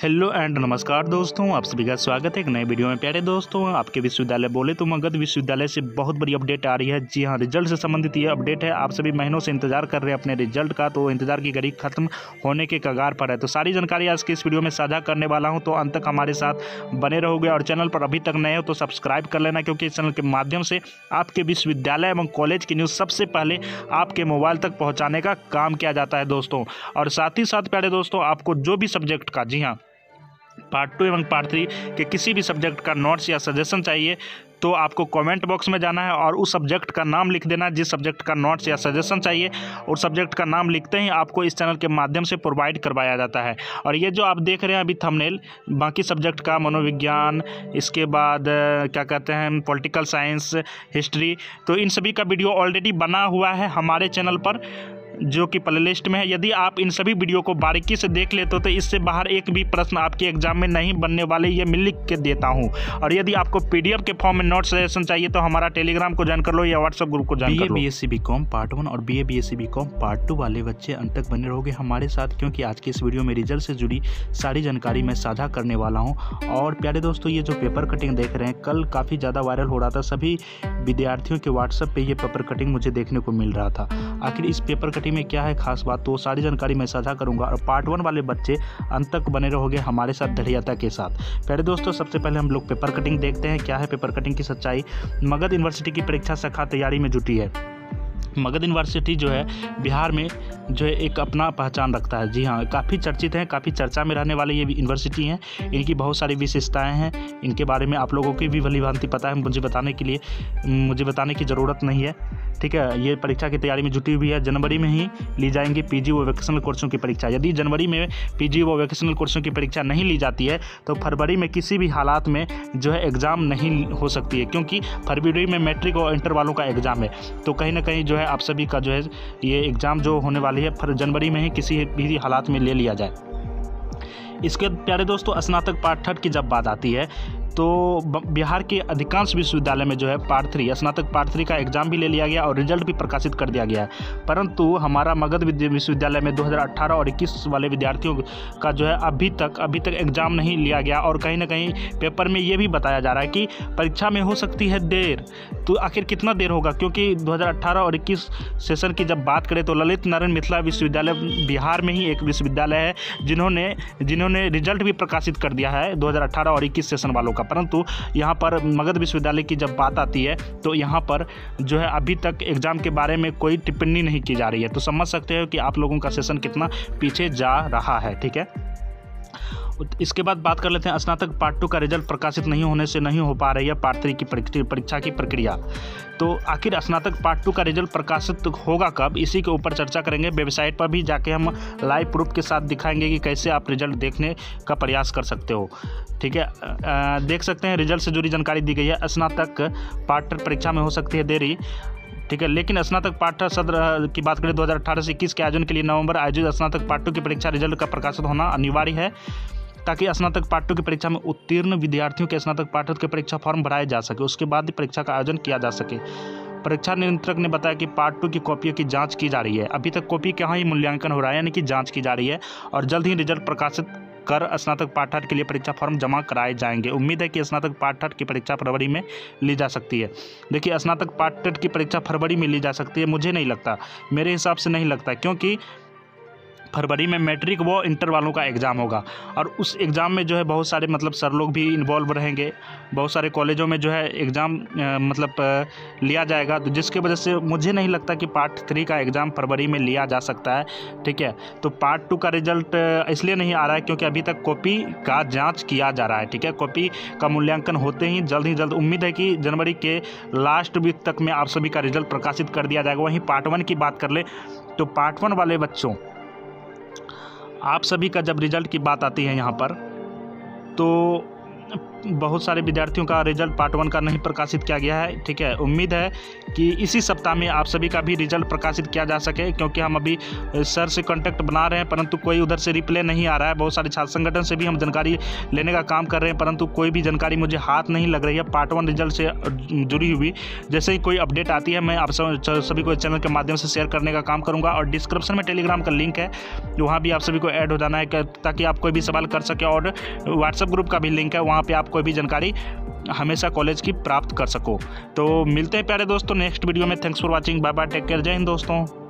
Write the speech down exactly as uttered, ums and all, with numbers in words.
Hello and नमस्कार दोस्तों, आप सभी का स्वागत है एक नए वीडियो में। प्यारे दोस्तों, आपके विश्वविद्यालय बोले तो मगध विश्वविद्यालय से बहुत बड़ी अपडेट आ रही है। जी हाँ, रिजल्ट से संबंधित ये अपडेट है। आप सभी महीनों से इंतजार कर रहे हैं अपने रिजल्ट का, तो इंतजार की घड़ी खत्म होने के कगार पर है। तो सारी जानकारी आज की इस वीडियो में साझा करने वाला हूँ, तो अंत तक हमारे साथ बने रहोगे। और चैनल पर अभी तक नए हो तो सब्सक्राइब कर लेना, क्योंकि इस चैनल के माध्यम से आपके विश्वविद्यालय एवं कॉलेज की न्यूज़ सबसे पहले आपके मोबाइल तक पहुँचाने का काम किया जाता है दोस्तों। और साथ ही साथ प्यारे दोस्तों, आपको जो भी सब्जेक्ट का, जी हाँ, पार्ट टू एवं पार्ट थ्री के किसी भी सब्जेक्ट का नोट्स या सजेशन चाहिए तो आपको कमेंट बॉक्स में जाना है और उस सब्जेक्ट का नाम लिख देना। जिस सब्जेक्ट का नोट्स या सजेशन चाहिए और सब्जेक्ट का नाम लिखते ही आपको इस चैनल के माध्यम से प्रोवाइड करवाया जाता है। और ये जो आप देख रहे हैं अभी थंबनेल, बाकी सब्जेक्ट का मनोविज्ञान, इसके बाद क्या कहते हैं पॉलिटिकल साइंस, हिस्ट्री, तो इन सभी का वीडियो ऑलरेडी बना हुआ है हमारे चैनल पर, जो कि प्ले लिस्ट में है। यदि आप इन सभी वीडियो को बारीकी से देख लेते हो तो इससे बाहर एक भी प्रश्न आपके एग्जाम में नहीं बनने वाले, ये मैं लिख के देता हूं। और यदि आपको पीडीएफ के फॉर्म में नोट सजेशन चाहिए तो हमारा टेलीग्राम को ज्वाइन कर लो या व्हाट्सएप ग्रुप को ज्वाइन कर लो। BA BSc BCom part one और BA BSc BCom part two वाले बच्चे अंत तक बने रहोगे हमारे साथ, क्योंकि आज की इस वीडियो में रिजल्ट से जुड़ी सारी जानकारी मैं साझा करने वाला हूँ। और प्यारे दोस्तों, ये जो पेपर कटिंग देख रहे हैं, कल काफ़ी ज़्यादा वायरल हो रहा था। सभी विद्यार्थियों के व्हाट्सएप पे ये पेपर कटिंग मुझे देखने को मिल रहा था। आखिर इस पेपर कटिंग में क्या है खास बात, तो सारी जानकारी मैं साझा करूंगा। और पार्ट वन वाले बच्चे अंत तक बने रहोगे हमारे साथ धैर्यता के साथ। पहले दोस्तों, सबसे पहले हम लोग पेपर कटिंग देखते हैं। क्या है पेपर कटिंग की सच्चाई। मगध यूनिवर्सिटी की परीक्षा शाखा तैयारी में जुटी है। मगध यूनिवर्सिटी जो है बिहार में जो है एक अपना पहचान रखता है। जी हाँ, काफ़ी चर्चित हैं, काफ़ी चर्चा में रहने वाले ये यूनिवर्सिटी हैं। इनकी बहुत सारी विशेषताएं हैं, इनके बारे में आप लोगों की भी भली भांति पता है, मुझे बताने के लिए मुझे बताने की ज़रूरत नहीं है। ठीक है, ये परीक्षा की तैयारी में जुटी हुई है। जनवरी में ही ली जाएंगी पीजी व वोकेशनल कोर्सों की परीक्षा। यदि जनवरी में पीजी व वोकेशनल कोर्सों की परीक्षा नहीं ली जाती है तो फरवरी में किसी भी हालात में जो है एग्ज़ाम नहीं हो सकती है, क्योंकि फरवरी में मैट्रिक और इंटर वालों का एग्ज़ाम है। तो कहीं ना कहीं जो है आप सभी का जो है ये एग्ज़ाम जो होने वाली है फिर जनवरी में ही किसी भी हालात में ले लिया जाए। इसके प्यारे दोस्तों, स्नातक पार्ट थर्ड की जब बात आती है तो बिहार के अधिकांश विश्वविद्यालय में जो है पार्ट थ्री स्नातक पार्ट थ्री का एग्जाम भी ले लिया गया और रिजल्ट भी प्रकाशित कर दिया गया है। परंतु हमारा मगध विश्वविद्यालय में दो हज़ार अठारह और इक्कीस वाले विद्यार्थियों का जो है अभी तक अभी तक एग्जाम नहीं लिया गया। और कहीं ना कहीं पेपर में ये भी बताया जा रहा है कि परीक्षा में हो सकती है देर। तो आखिर कितना देर होगा, क्योंकि दो हज़ार अठारह और इक्कीस सेशन की जब बात करें तो ललित नारायण मिथिला विश्वविद्यालय बिहार में ही एक विश्वविद्यालय है जिन्होंने जिन्होंने रिजल्ट भी प्रकाशित कर दिया है दो हज़ार अठारह और इक्कीस सेशन वालों का। परंतु यहाँ पर मगध विश्वविद्यालय की जब बात आती है तो यहाँ पर जो है अभी तक एग्जाम के बारे में कोई टिप्पणी नहीं की जा रही है। तो समझ सकते हो कि आप लोगों का सेशन कितना पीछे जा रहा है। ठीक है, इसके बाद बात कर लेते हैं स्नातक पार्ट टू का रिजल्ट प्रकाशित नहीं होने से नहीं हो पा रही है पार्ट थ्री की परीक्षा की प्रक्रिया। तो आखिर स्नातक पार्ट टू का रिजल्ट प्रकाशित होगा कब, इसी के ऊपर चर्चा करेंगे। वेबसाइट पर भी जाके हम लाइव प्रूफ के साथ दिखाएंगे कि कैसे आप रिजल्ट देखने का प्रयास कर सकते हो। ठीक है, आ, देख सकते हैं रिजल्ट से जुड़ी जानकारी दी गई है। स्नातक पार्ट परीक्षा में हो सकती है देरी। ठीक है, लेकिन स्नातक पार्ट सत्र की बात करें दो हज़ार अठारह से इक्कीस के आयोजन के लिए नवंबर आयोजित स्नातक पार्ट टू की परीक्षा रिजल्ट का प्रकाशित होना अनिवार्य है, ताकि स्नातक पार्ट टू की परीक्षा में उत्तीर्ण विद्यार्थियों के स्नातक पार्ट टू के परीक्षा फॉर्म भराए जा सके। उसके बाद ही परीक्षा का आयोजन किया जा सके। परीक्षा नियंत्रक ने बताया कि पार्ट टू की कॉपियों की जांच की जा रही है। अभी तक कॉपी का ही मूल्यांकन हो रहा है, यानी कि जांच की जा रही है, और जल्द ही रिजल्ट प्रकाशित कर स्नातक पार्ट थर्ड के लिए परीक्षा फॉर्म जमा कराए जाएंगे। उम्मीद है कि स्नातक पार्ट थर्ड की परीक्षा फरवरी में ली जा सकती है। देखिए, स्नातक पार्ट थर्ड की परीक्षा फरवरी में ली जा सकती है, मुझे नहीं लगता, मेरे हिसाब से नहीं लगता, क्योंकि फरवरी में मैट्रिक व इंटर वालों का एग्ज़ाम होगा और उस एग्ज़ाम में जो है बहुत सारे मतलब सर लोग भी इन्वॉल्व रहेंगे। बहुत सारे कॉलेजों में जो है एग्ज़ाम मतलब आ, लिया जाएगा, तो जिसके वजह से मुझे नहीं लगता कि पार्ट थ्री का एग्ज़ाम फरवरी में लिया जा सकता है। ठीक है, तो पार्ट टू का रिजल्ट इसलिए नहीं आ रहा है क्योंकि अभी तक कॉपी का जाँच किया जा रहा है। ठीक है, कॉपी का मूल्यांकन होते ही जल्द ही जल्द उम्मीद है कि जनवरी के लास्ट वीक तक में आप सभी का रिजल्ट प्रकाशित कर दिया जाएगा। वहीं पार्ट वन की बात कर ले तो पार्ट वन वाले बच्चों, आप सभी का जब रिजल्ट की बात आती है यहाँ पर, तो बहुत सारे विद्यार्थियों का रिजल्ट पार्ट वन का नहीं प्रकाशित किया गया है। ठीक है, उम्मीद है कि इसी सप्ताह में आप सभी का भी रिजल्ट प्रकाशित किया जा सके, क्योंकि हम अभी सर से कांटेक्ट बना रहे हैं परंतु कोई उधर से रिप्लाई नहीं आ रहा है। बहुत सारे छात्र संगठन से भी हम जानकारी लेने का काम कर रहे हैं परंतु कोई भी जानकारी मुझे हाथ नहीं लग रही है पार्ट वन रिजल्ट से जुड़ी हुई। जैसे ही कोई अपडेट आती है मैं आप सभी को चैनल के माध्यम से शेयर करने का काम करूँगा। और डिस्क्रिप्शन में टेलीग्राम का लिंक है, वहाँ भी आप सभी को ऐड हो जाना है ताकि आप कोई भी सवाल कर सके। और व्हाट्सएप ग्रुप का भी लिंक है, वहाँ पे आप कोई भी जानकारी हमेशा कॉलेज की प्राप्त कर सको। तो मिलते हैं प्यारे दोस्तों नेक्स्ट वीडियो में। Thanks for watching, bye bye, take care, जय हिंद दोस्तों।